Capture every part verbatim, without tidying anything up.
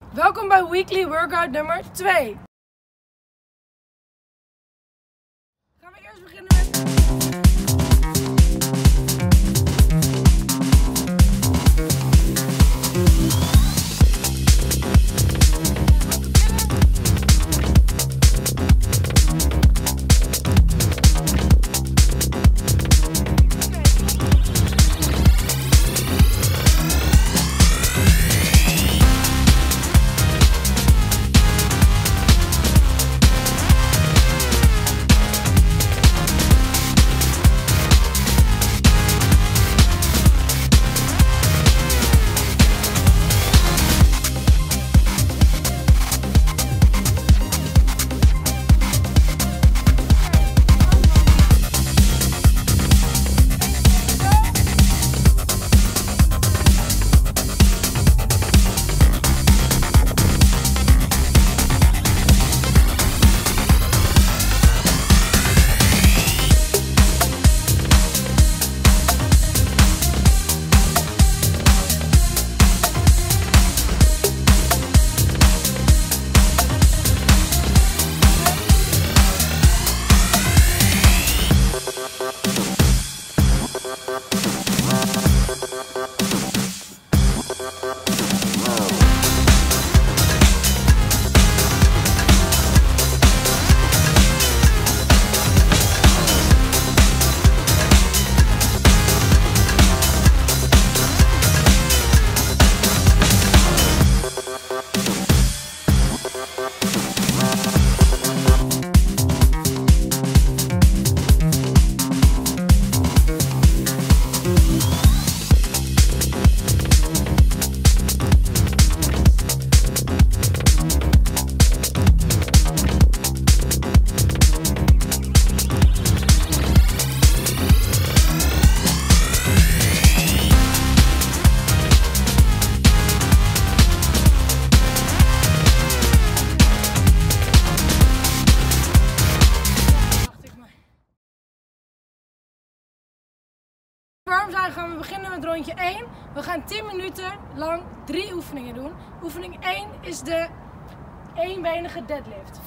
Welkom bij Weekly Workout nummer twee. Gaan we eerst beginnen met... Warm zijn gaan we beginnen met rondje één. We gaan tien minuten lang drie oefeningen doen. Oefening één is de eenbenige deadlift.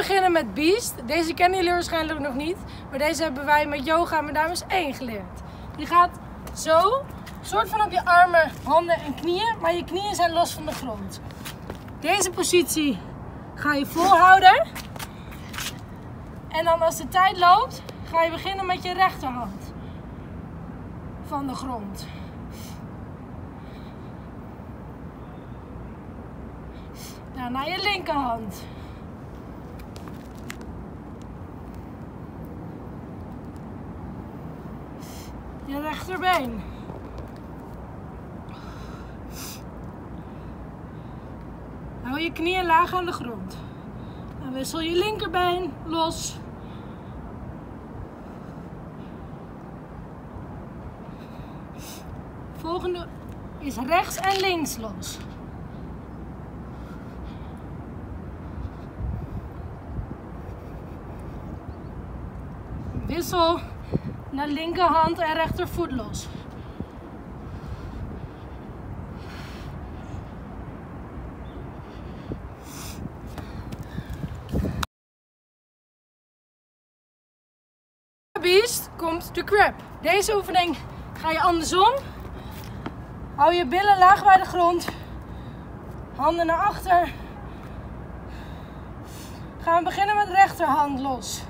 beginnen met Beast. Deze kennen jullie waarschijnlijk nog niet. Maar deze hebben wij met Yoga met Dames één geleerd. Die gaat zo, soort van op je armen, handen en knieën. Maar je knieën zijn los van de grond. Deze positie ga je volhouden. En dan als de tijd loopt, ga je beginnen met je rechterhand van de grond. Daarna je linkerhand. Je rechterbeen. Hou je knieën laag aan de grond. Dan wissel je linkerbeen los. Volgende is rechts en links los. Wissel naar linkerhand en rechtervoet los. Beast komt de crab. Deze oefening ga je andersom. Hou je billen laag bij de grond. Handen naar achter. Gaan we beginnen met rechterhand los.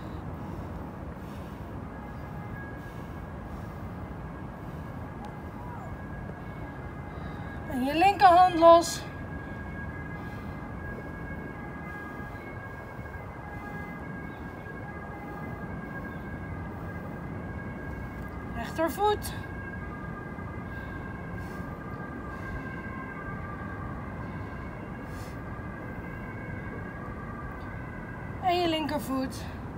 En je linkerhand los. Rechtervoet. En je linkervoet.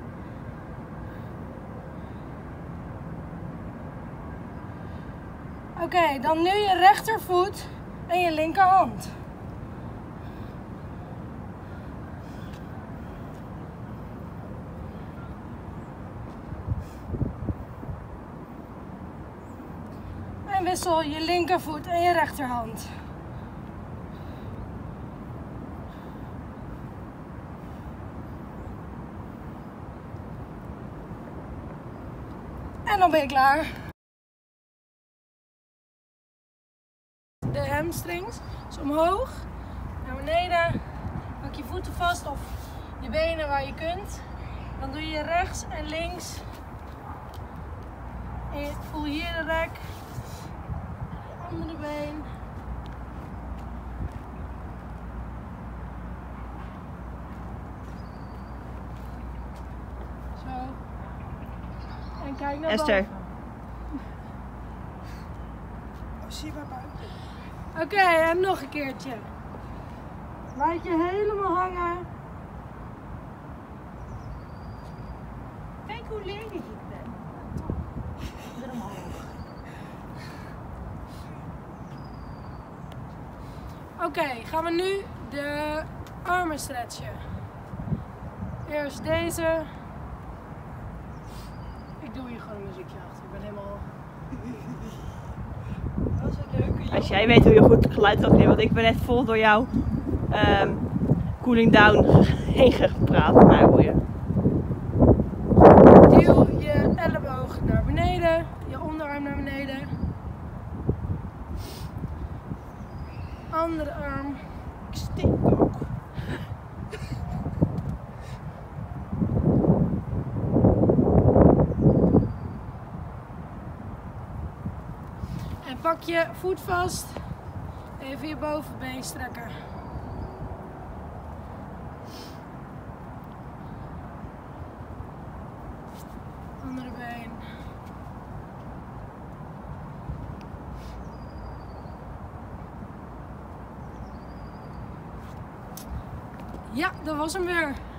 Oké, okay, dan nu je rechtervoet en je linkerhand. En wissel je linkervoet en je rechterhand. En dan ben je klaar. De hamstrings, dus omhoog, naar beneden, pak je voeten vast of je benen waar je kunt. Dan doe je rechts en links. En je voel hier de rek, je andere been. Zo. En kijk naar Esther. boven. Zie maar buiten. Oké, okay, en nog een keertje. Laat je helemaal hangen. Kijk hoe ledig ik ben. Ik ben omhoog. Oké, okay, gaan we nu de armen stretchen. Eerst deze. Ik doe hier gewoon een muziekje achter. Ik ben helemaal... Dat is een leuke. Als jij weet hoe je goed geluid kan geven, want ik ben net vol door jou um, cooling down heen gepraat. Maar hoe je. Duw je elleboog naar beneden, je onderarm naar beneden. Andere arm. Ik stink ook. En pak je voet vast. Even je bovenbeen strekken. Andere been. Ja, dat was hem weer.